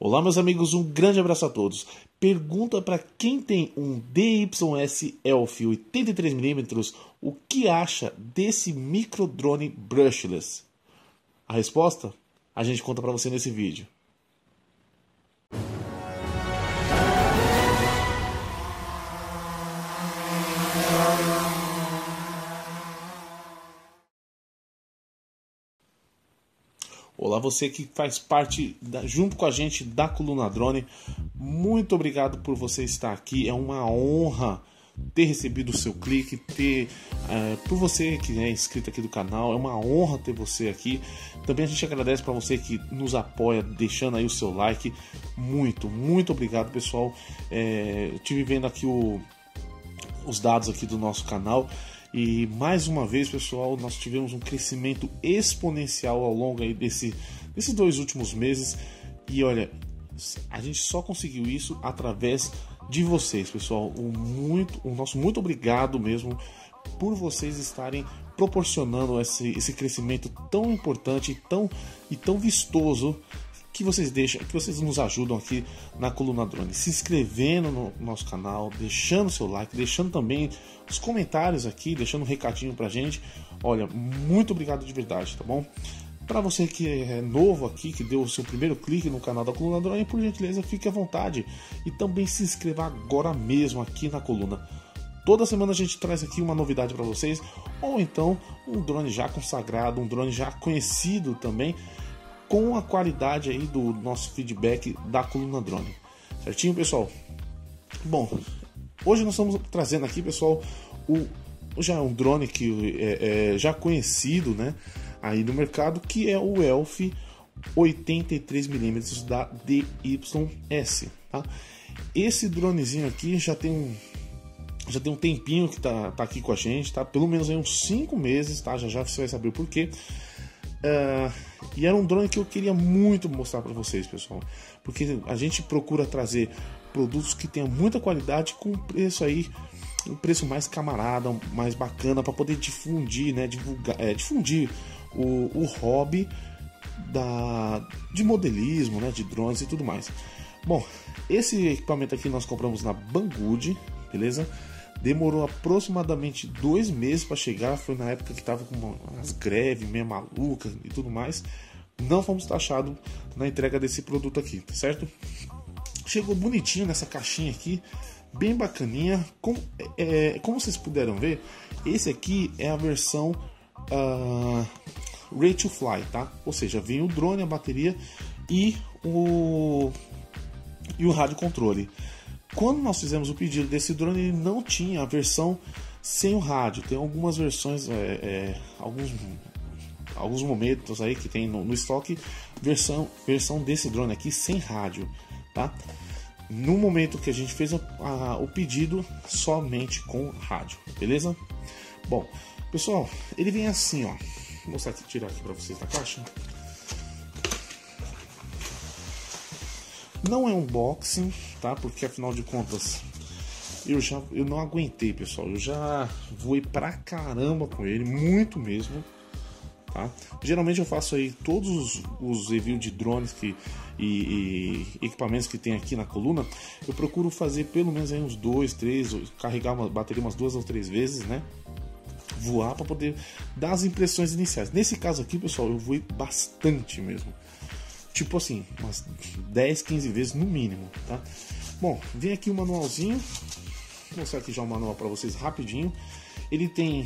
Olá, meus amigos, um grande abraço a todos. Pergunta para quem tem um DYS Elf 83mm o que acha desse micro drone brushless. A resposta a gente conta para você nesse vídeo. Olá, você que faz parte, junto com a gente, da Coluna Drone. Muito obrigado por você estar aqui. É uma honra ter recebido o seu clique, por você que é inscrito aqui do canal. É uma honra ter você aqui. Também a gente agradece para você que nos apoia, deixando aí o seu like. Muito obrigado, pessoal. Eu estive vendo aqui os dados aqui do nosso canal. E mais uma vez, pessoal, nós tivemos um crescimento exponencial ao longo aí desses 2 últimos meses. E olha, a gente só conseguiu isso através de vocês, pessoal. O nosso muito obrigado mesmo por vocês estarem proporcionando esse crescimento tão importante e tão vistoso que vocês nos ajudam aqui na Coluna Drone, se inscrevendo no nosso canal, deixando seu like, deixando também os comentários aqui, deixando um recadinho pra gente. Olha, muito obrigado de verdade, tá bom? Para você que é novo aqui, que deu o seu primeiro clique no canal da Coluna Drone, por gentileza, fique à vontade e também se inscreva agora mesmo aqui na Coluna. Toda semana a gente traz aqui uma novidade para vocês, ou então um drone já consagrado, um drone já conhecido também, com a qualidade aí do nosso feedback da Coluna Drone. Certinho, pessoal? Bom, hoje nós estamos trazendo aqui, pessoal, já um drone que é já conhecido, né, aí no mercado, que é o Elf 83mm da DYS, tá? Esse dronezinho aqui já tem um tempinho que tá aqui com a gente, tá? Pelo menos aí uns 5 meses, tá? Já você vai saber o porquê. E era um drone que eu queria muito mostrar para vocês, pessoal, porque a gente procura trazer produtos que tenham muita qualidade com preço aí, um preço mais camarada, mais bacana, para poder difundir, né, difundir o hobby de modelismo, né, de drones e tudo mais. Bom, esse equipamento aqui nós compramos na Banggood, beleza? Demorou aproximadamente 2 meses para chegar. Foi na época que estava com umas greves meio malucas e tudo mais. Não fomos taxados na entrega desse produto aqui, tá certo? Chegou bonitinho nessa caixinha aqui, bem bacaninha. Como vocês puderam ver, esse aqui é a versão Ready to Fly, tá? Ou seja, vem o drone, a bateria e o rádio controle. Quando nós fizemos o pedido desse drone, ele não tinha a versão sem o rádio. Tem algumas versões, alguns momentos aí que tem no estoque versão desse drone aqui sem rádio, tá? No momento que a gente fez o pedido, somente com rádio, beleza? Bom, pessoal, ele vem assim, ó. Vou mostrar aqui, tirar aqui para vocês da caixa. Não é um unboxing, tá? Porque afinal de contas eu não aguentei, pessoal. Eu já voei pra caramba com ele, muito mesmo, tá? Geralmente eu faço aí todos os reviews de drones e equipamentos que tem aqui na coluna. Eu procuro fazer pelo menos aí uns 2, 3, carregar uma bateria umas 2 ou 3 vezes, né? Voar para poder dar as impressões iniciais. Nesse caso aqui, pessoal, eu voei bastante mesmo. Tipo assim, umas 10, 15 vezes no mínimo, tá? Bom, vem aqui o manualzinho. Vou mostrar aqui já o manual para vocês rapidinho. Ele vem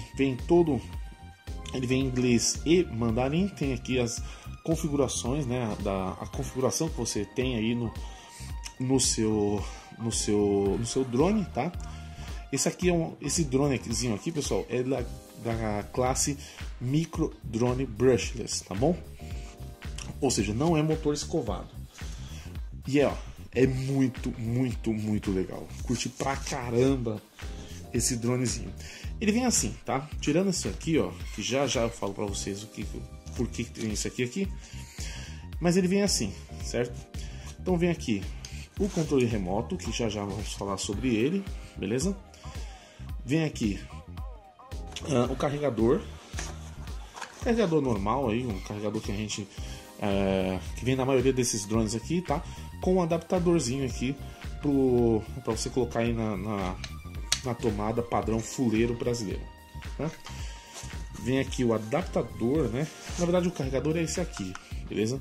em inglês e mandarim. Tem aqui as configurações, né? A configuração que você tem aí no seu drone, tá? Esse dronezinho aqui, pessoal, é da classe Micro Drone Brushless, tá bom? Ou seja, não é motor escovado. E é muito legal. Curti pra caramba esse dronezinho. Ele vem assim, tá? Tirando esse aqui, ó, que já eu falo pra vocês por que tem esse aqui. Mas ele vem assim, certo? Então vem aqui o controle remoto, que já vamos falar sobre ele, beleza? Vem aqui o carregador normal aí, um carregador que a gente que vem na maioria desses drones aqui, tá? Com um adaptadorzinho aqui para você colocar aí na tomada padrão fuleiro brasileiro, né? Vem aqui o adaptador, né? Na verdade o carregador é esse aqui, beleza?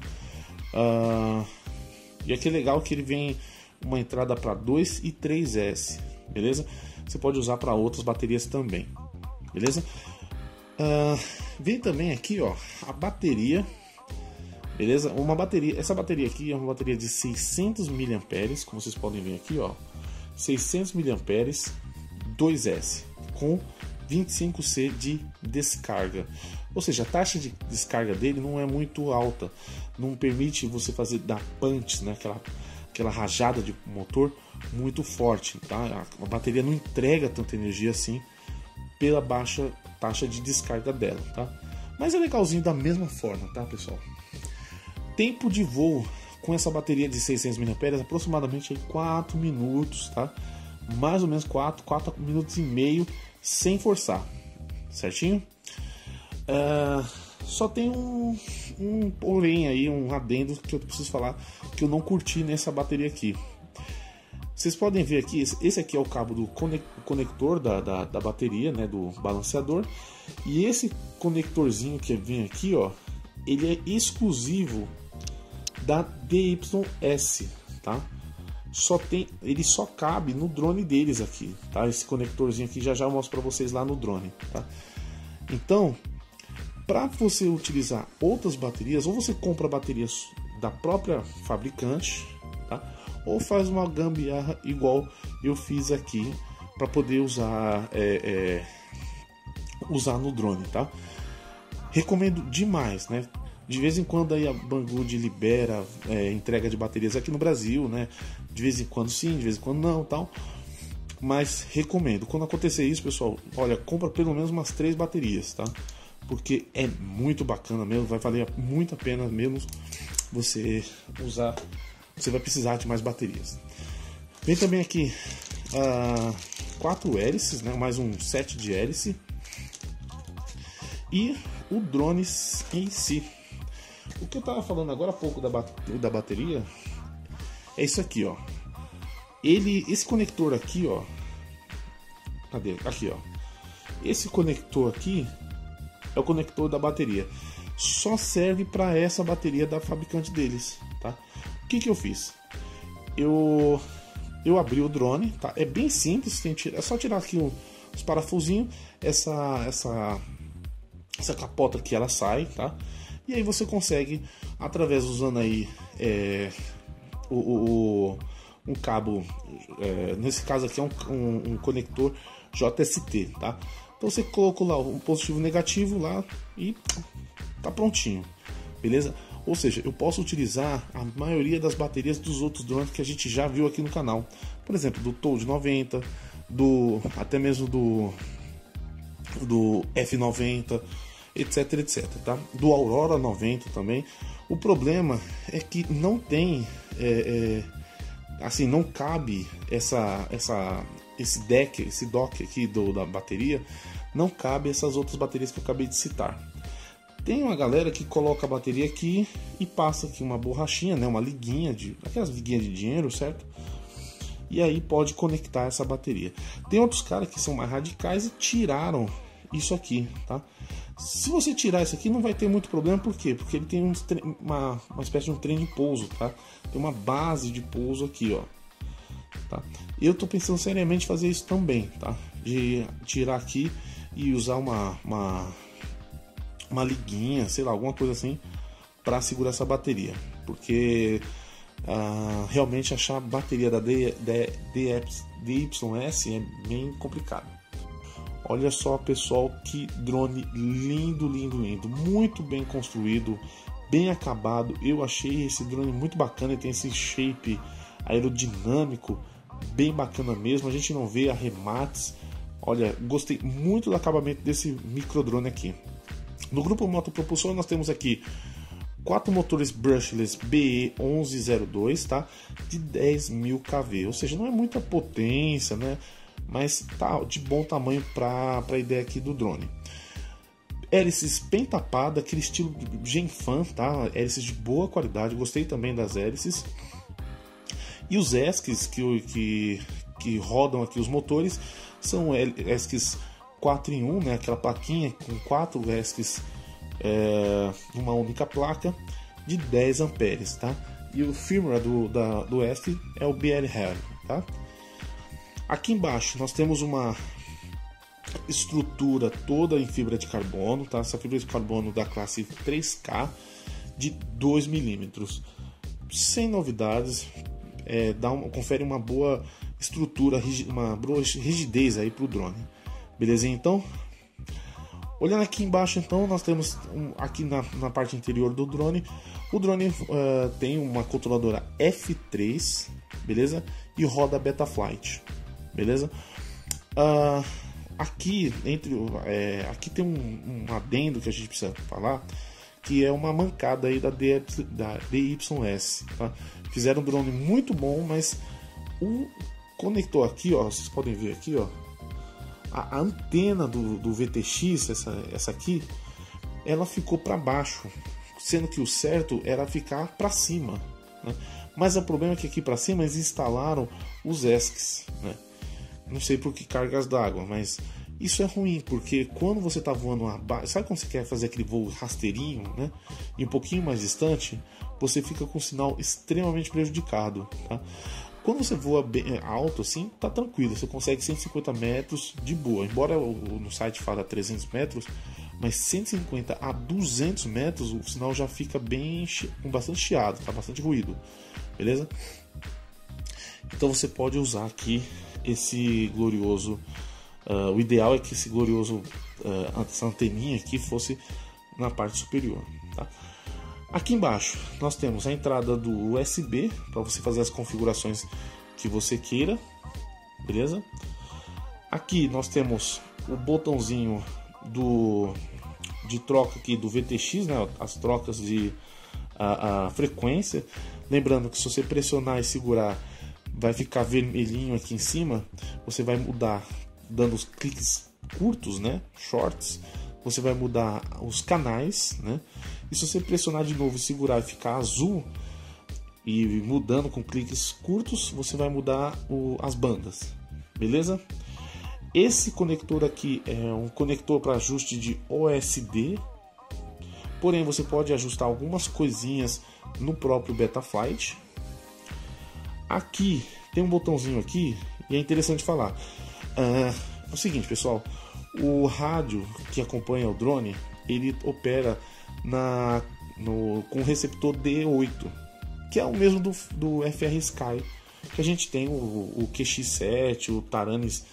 E aqui é legal que ele vem uma entrada para 2 e 3S, beleza? Você pode usar para outras baterias também, beleza? Vem também aqui, ó, a bateria, beleza? Essa bateria aqui é uma bateria de 600 mAh, como vocês podem ver aqui, ó, 600 mAh 2S com 25C de descarga, ou seja, a taxa de descarga dele não é muito alta, não permite você fazer dar punch, né? Aquela rajada de motor muito forte, tá? A bateria não entrega tanta energia assim pela baixa taxa de descarga dela, tá? Mas é legalzinho da mesma forma, tá, pessoal? Tempo de voo com essa bateria de 600 mAh aproximadamente 4 minutos, tá? Mais ou menos 4 minutos e meio sem forçar, certinho? Só tem um porém aí, um adendo que eu preciso falar que eu não curti nessa bateria aqui. Vocês podem ver aqui, esse aqui é o cabo do conector da bateria, né, do balanceador, e esse conectorzinho que vem aqui, ó, ele é exclusivo da DYS, tá? Ele só cabe no drone deles aqui, tá? Esse conectorzinho aqui já eu mostro para vocês lá no drone, tá? Então, para você utilizar outras baterias, ou você compra baterias da própria fabricante, tá? Ou faz uma gambiarra igual eu fiz aqui para poder usar no drone, tá? Recomendo demais, né? De vez em quando aí a Banggood libera entrega de baterias aqui no Brasil, né? De vez em quando sim, de vez em quando não, tal. Mas recomendo. Quando acontecer isso, pessoal, olha, compra pelo menos umas 3 baterias, tá? Porque é muito bacana mesmo, vai valer muito a pena mesmo você usar. Você vai precisar de mais baterias. Vem também aqui 4 hélices, né? Mais um set de hélice. E o drone em si. O que eu estava falando agora há pouco da bateria é isso aqui, ó. Esse conector aqui, ó. Cadê? Aqui, ó. Esse conector aqui é o conector da bateria. Só serve para essa bateria da fabricante deles, tá? O que eu fiz? Eu abri o drone, tá? É bem simples, é só tirar aqui os parafusinhos, essa capota aqui ela sai, tá? E aí você consegue, através usando aí um cabo, nesse caso aqui é um conector JST, tá? Então você colocou lá um positivo e negativo lá e tá prontinho, beleza? Ou seja, eu posso utilizar a maioria das baterias dos outros drones que a gente já viu aqui no canal, por exemplo, do Toad 90, até mesmo do F90, etc, etc, tá? Do Aurora 90 também. O problema é que não tem, assim, não cabe esse dock aqui da bateria, não cabe essas outras baterias que eu acabei de citar. Tem uma galera que coloca a bateria aqui e passa aqui uma borrachinha, né, uma liguinha aquelas liguinhas de dinheiro, certo? E aí pode conectar essa bateria. Tem outros caras que são mais radicais e tiraram isso aqui, tá? Se você tirar isso aqui não vai ter muito problema, por quê? Porque ele tem uma espécie de um trem de pouso, tá? Tem uma base de pouso aqui, ó, tá? Eu tô pensando seriamente em fazer isso também, tá? De tirar aqui e usar uma liguinha, sei lá, alguma coisa assim para segurar essa bateria, porque realmente achar a bateria da DYS é bem complicado. Olha só, pessoal, que drone lindo, lindo, lindo, muito bem construído, bem acabado. Eu achei esse drone muito bacana, ele tem esse shape aerodinâmico bem bacana mesmo, a gente não vê arremates. Olha, gostei muito do acabamento desse micro drone aqui. No grupo Motopropulsor nós temos aqui 4 motores brushless BE1102, tá? De 10.000 kV, ou seja, não é muita potência, né? Mas tá de bom tamanho para a ideia aqui do drone. Hélices pentapada, aquele estilo Genfan, tá? Hélices de boa qualidade, gostei também das hélices. E os ESCs que rodam aqui os motores são ESCs 4 em 1, né? Aquela plaquinha com 4 ESCs numa única placa de 10 amperes, tá? E o firmware do ESC é o BLHAL, tá? Aqui embaixo nós temos uma estrutura toda em fibra de carbono, tá? Essa fibra de carbono da classe 3K de 2 mm, sem novidades, confere uma boa estrutura, uma boa rigidez aí para o drone, belezinha? Então, olhando aqui embaixo, então nós temos aqui na parte interior do drone, o drone tem uma controladora F3, beleza? E roda Betaflight, beleza? Aqui tem um adendo que a gente precisa falar, que é uma mancada aí da DYS, tá? Fizeram um drone muito bom, mas o conector aqui, ó, vocês podem ver aqui, ó, a antena do VTX, essa aqui, ela ficou para baixo, sendo que o certo era ficar para cima, né? Mas o problema é que aqui para cima eles instalaram os ESCs, né? Não sei por que cargas d'água, mas isso é ruim, porque quando você está voando sabe quando você quer fazer aquele voo rasteirinho, né? E um pouquinho mais distante, você fica com o sinal extremamente prejudicado, tá? Quando você voa bem alto assim, tá tranquilo, você consegue 150 metros de boa, embora no site fala 300 metros, mas 150 a 200 metros o sinal já fica com bastante chiado, tá? Bastante ruído, beleza? Então você pode usar aqui esse glorioso, o ideal é que esse glorioso, essa anteninha aqui fosse na parte superior, tá? Aqui embaixo nós temos a entrada do USB para você fazer as configurações que você queira, beleza? Aqui nós temos o botãozinho de troca aqui do VTX, né? As trocas de a frequência. Lembrando que se você pressionar e segurar, vai ficar vermelhinho aqui em cima. Você vai mudar dando os cliques curtos, né? Shorts. Você vai mudar os canais, né? E se você pressionar de novo e segurar e ficar azul e mudando com cliques curtos, você vai mudar as bandas, beleza? Esse conector aqui é um conector para ajuste de OSD, porém você pode ajustar algumas coisinhas no próprio Betaflight. Aqui tem um botãozinho aqui e é interessante falar. É o seguinte, pessoal, o rádio que acompanha o drone, ele opera com o receptor D8, que é o mesmo do FR Sky, que a gente tem o QX7, o Taranis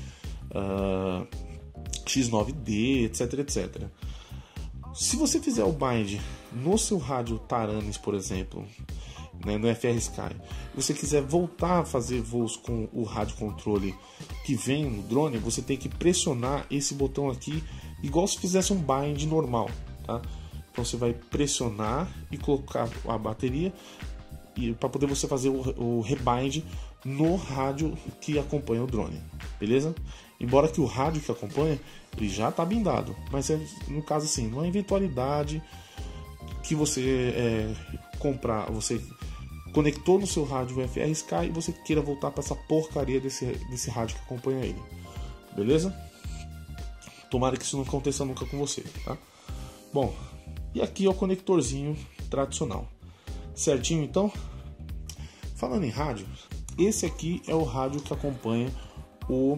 X9D, etc, etc. Se você fizer o bind no seu rádio Taranis, por exemplo, né, no FR Sky, e você quiser voltar a fazer voos com o rádio controle que vem no drone, você tem que pressionar esse botão aqui, igual se fizesse um bind normal, tá? Então você vai pressionar e colocar a bateria para poder você fazer o rebind no rádio que acompanha o drone, beleza? Embora que o rádio que acompanha ele já está bindado, mas no caso assim, numa eventualidade que você você conectou no seu rádio o FR Sky e você queira voltar para essa porcaria desse rádio que acompanha ele, beleza? Tomara que isso não aconteça nunca com você, tá? Bom, e aqui é o conectorzinho tradicional, certinho? Então, falando em rádio, esse aqui é o rádio que acompanha o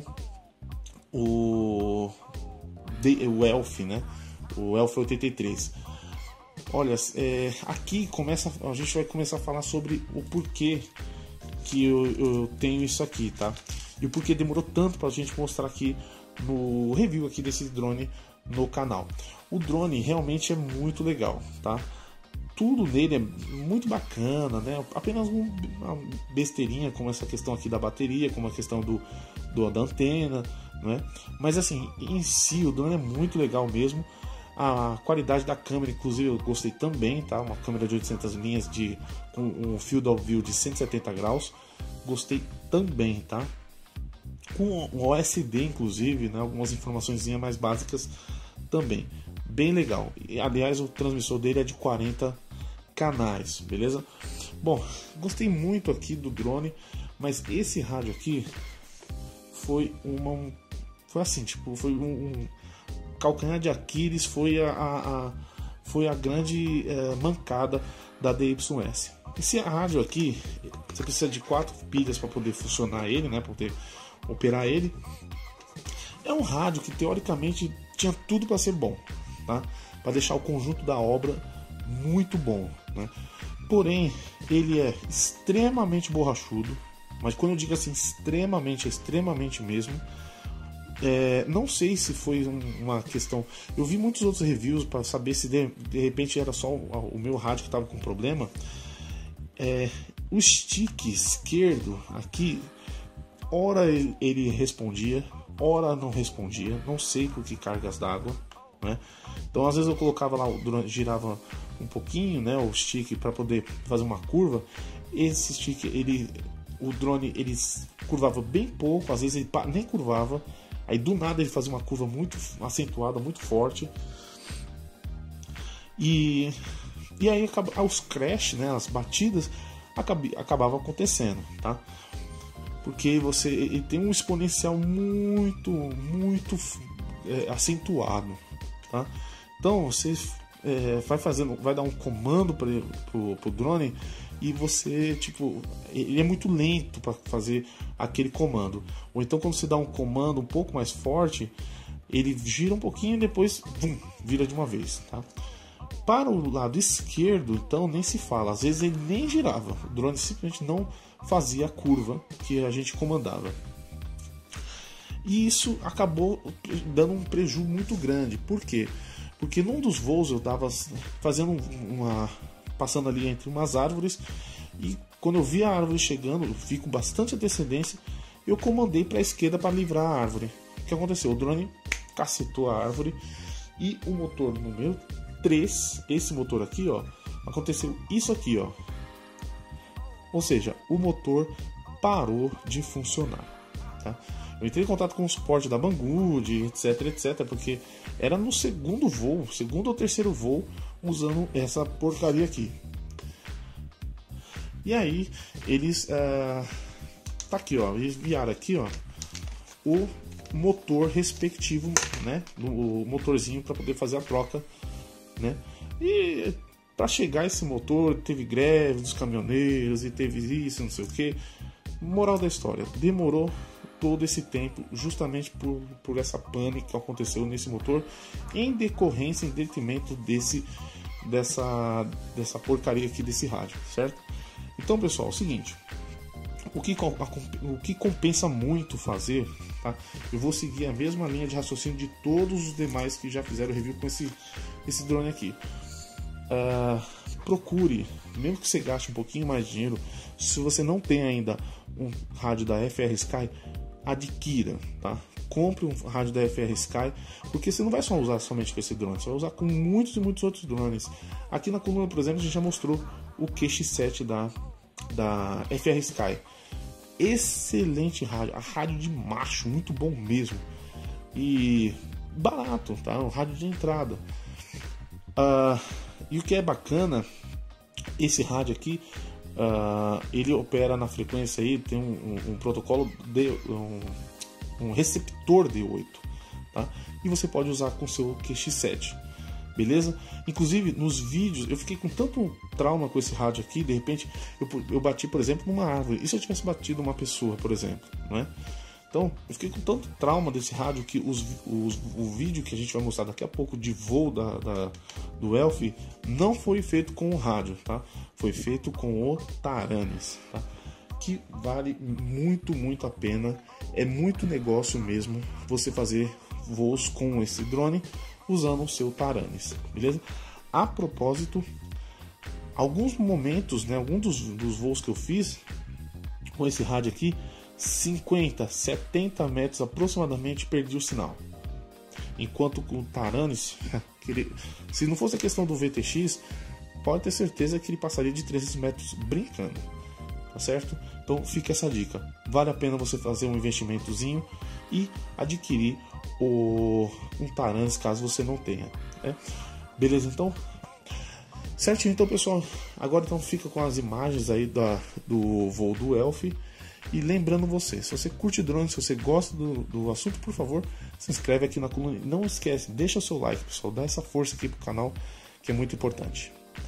Elf, né? O Elf 83. Olha, aqui a gente vai começar a falar sobre o porquê que eu tenho isso aqui, tá? E o porquê demorou tanto pra gente mostrar aqui no review aqui desse drone no canal. O drone realmente é muito legal, tá? Tudo nele é muito bacana, né? Apenas uma besteirinha como essa questão aqui da bateria, como a questão da antena, né? Mas assim, em si o drone é muito legal mesmo. A qualidade da câmera, inclusive, eu gostei também, tá? Uma câmera de 800 linhas com um field of view de 170 graus. Gostei também, tá? Com o OSD, inclusive, né? Algumas informações mais básicas também. bem legal. E, aliás, o transmissor dele é de 40 canais, beleza? Bom, gostei muito aqui do drone, mas esse rádio aqui foi assim, tipo, foi um calcanhar de Aquiles, foi a grande mancada da DYS. Esse rádio aqui, você precisa de 4 pilhas para poder funcionar ele, né, para poder operar ele. É um rádio que teoricamente tinha tudo para ser bom, tá? Para deixar o conjunto da obra muito bom, né? Porém, ele é extremamente borrachudo, mas quando eu digo assim extremamente, é extremamente mesmo. Não sei se foi uma questão. Eu vi muitos outros reviews para saber se de repente era só o meu rádio que estava com problema. O stick esquerdo aqui, ora ele respondia, ora não respondia, não sei por que cargas d'água, né? Então às vezes eu colocava lá, girava um pouquinho, né, o stick para poder fazer uma curva. Esse stick, o drone ele curvava bem pouco, às vezes ele nem curvava. Aí do nada ele fazia uma curva muito acentuada, muito forte. E aí os crash, né, as batidas acabavam acontecendo, tá? Porque ele tem um exponencial muito acentuado, tá? Então você vai dar um comando pro drone e você, tipo, ele é muito lento para fazer aquele comando. Ou então quando você dá um comando um pouco mais forte, ele gira um pouquinho e depois vira de uma vez, tá? Para o lado esquerdo, então, nem se fala. Às vezes ele nem girava, o drone simplesmente não fazia a curva que a gente comandava. E isso acabou dando um prejuízo muito grande. Por quê? Porque num dos voos eu estava fazendo passando ali entre umas árvores, e quando eu vi a árvore chegando, eu vi com bastante antecedência, eu comandei para a esquerda para livrar a árvore. O que aconteceu? O drone cacetou a árvore e o motor número 3, esse motor aqui, ó, aconteceu isso aqui, ó. Ou seja, o motor parou de funcionar, tá? Eu entrei em contato com o suporte da Banggood, etc, porque era no segundo ou terceiro voo, usando essa porcaria aqui. E aí eles tá aqui, ó, eles enviaram aqui, ó, o motor respectivo, né, o motorzinho para poder fazer a troca, né? E para chegar esse motor teve greve dos caminhoneiros e teve isso, não sei o que. Moral da história, demorou todo esse tempo justamente por essa pane que aconteceu nesse motor, em decorrência, em detrimento dessa porcaria aqui desse rádio, certo? Então, pessoal, é o seguinte, o que compensa muito fazer, tá? Eu vou seguir a mesma linha de raciocínio de todos os demais que já fizeram review com esse drone aqui. Procure, mesmo que você gaste um pouquinho mais de dinheiro, se você não tem ainda um rádio da FR Sky, adquira, tá? Compre um rádio da FR Sky, porque você não vai só usar somente com esse drone, você vai usar com muitos e muitos outros drones. Aqui na coluna, por exemplo, a gente já mostrou o QX7 da FR Sky. Excelente rádio, a rádio de macho, muito bom mesmo. E barato, tá? Um rádio de entrada. E o que é bacana, esse rádio aqui, ele opera na frequência aí, tem um protocolo um receptor D8, tá? E você pode usar com seu QX7, beleza? Inclusive nos vídeos eu fiquei com tanto trauma com esse rádio aqui, de repente eu bati, por exemplo, numa árvore. E se eu tivesse batido uma pessoa, por exemplo, não é? Então eu fiquei com tanto trauma desse rádio que o vídeo que a gente vai mostrar daqui a pouco de voo do Elf não foi feito com o rádio, tá? Foi feito com o Taranis, tá? Que vale muito a pena. É muito negócio mesmo você fazer voos com esse drone usando o seu Taranis, beleza? A propósito, alguns momentos, né, alguns dos voos que eu fiz com esse rádio aqui, 50, 70 metros aproximadamente, perdi o sinal. Enquanto com o Taranis, se não fosse a questão do VTX, pode ter certeza que ele passaria de 300 metros brincando. tá certo? Então fica essa dica, vale a pena você fazer um investimentozinho e adquirir um Taranis caso você não tenha, né? Beleza, então? Certinho, então pessoal, agora então fica com as imagens aí do voo do Elf. E lembrando você, se você curte drone, se você gosta do assunto, por favor, se inscreve aqui na coluna. Não esquece, deixa o seu like, pessoal, dá essa força aqui pro canal, que é muito importante.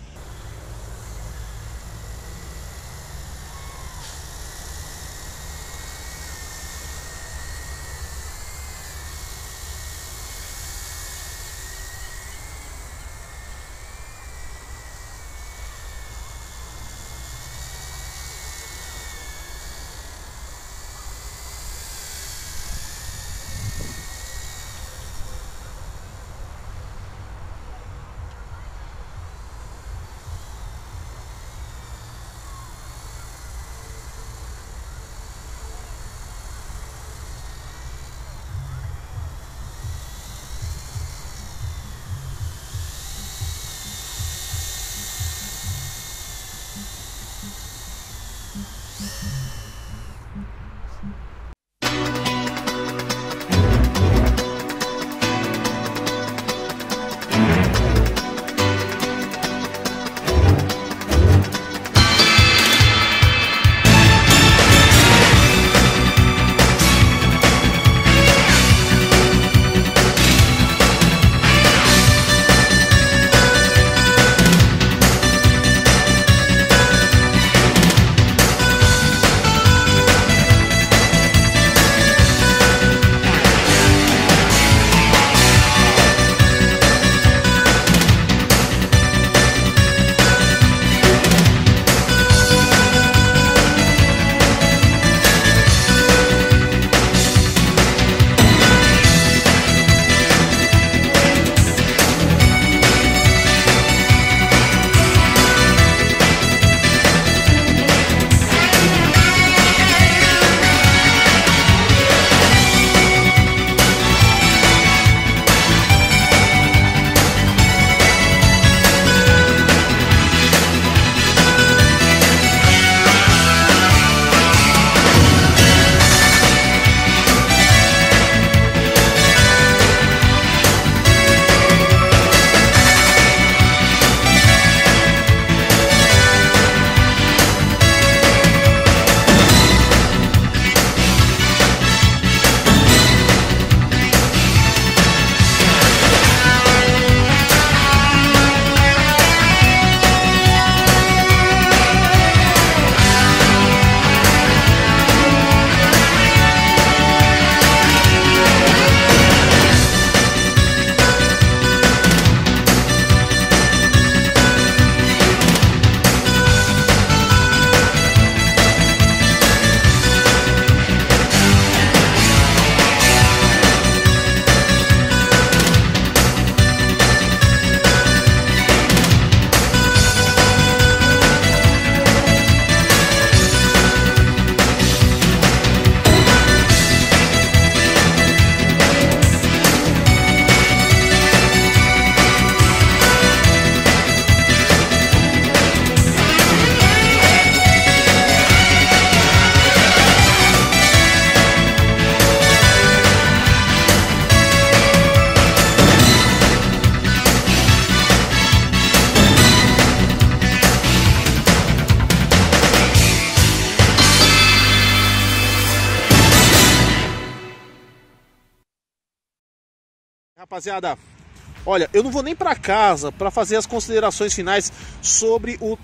Rapaziada, olha, eu não vou nem para casa para fazer as considerações finais sobre o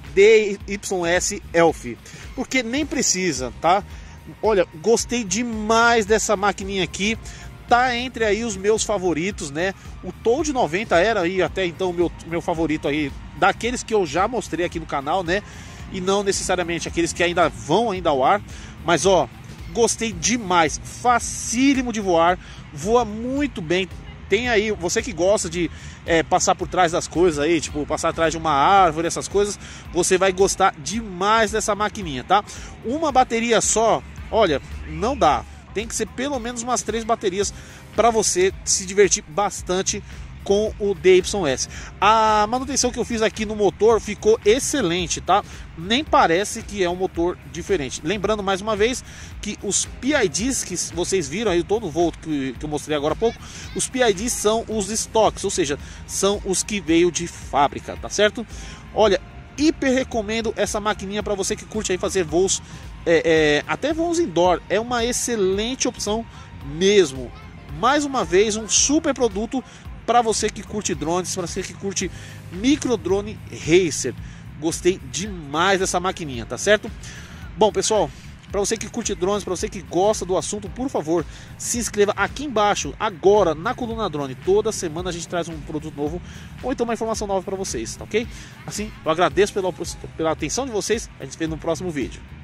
DYS Elf, porque nem precisa, tá? Olha, gostei demais dessa maquininha aqui, tá entre aí os meus favoritos, né? O Toad 90 era aí até então o meu favorito aí, daqueles que eu já mostrei aqui no canal, né? E não necessariamente aqueles que ainda vão ao ar, mas ó, gostei demais, facílimo de voar, voa muito bem. Tem aí, você que gosta de passar por trás das coisas aí, tipo passar atrás de uma árvore, essas coisas, você vai gostar demais dessa maquininha, tá? Uma bateria só, olha, não dá. Tem que ser pelo menos umas 3 baterias para você se divertir bastante com o DYS. A manutenção que eu fiz aqui no motor ficou excelente, tá? Nem parece que é um motor diferente. Lembrando mais uma vez que os PIDs que vocês viram aí, todo o voo que eu mostrei agora há pouco, os PIDs são os estoques, ou seja, são os que veio de fábrica, tá certo? Olha, hiper recomendo essa maquininha para você que curte aí fazer voos, até voos indoor. É uma excelente opção mesmo. Mais uma vez, um super produto para você que curte drones, para você que curte micro drone racer. Gostei demais dessa maquininha, tá certo? Bom, pessoal, para você que curte drones, para você que gosta do assunto, por favor, se inscreva aqui embaixo, agora, na Coluna Drone. Toda semana a gente traz um produto novo, ou então uma informação nova para vocês, tá ok? Assim, eu agradeço pela atenção de vocês, a gente se vê no próximo vídeo.